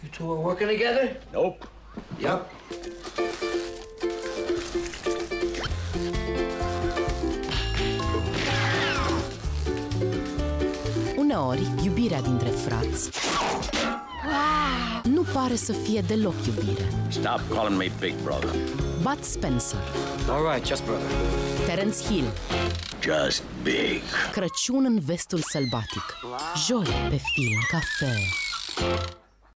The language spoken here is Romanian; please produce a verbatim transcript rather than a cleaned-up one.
You two are working together? Nope. Yep. Uneori, iubirea dintre frați nu pare să fie deloc iubire. Stop calling me big brother. Bud Spencer, All right, just brother. Terence Hill, Just big. Crăciun în vestul sălbatic, joi pe film cafe.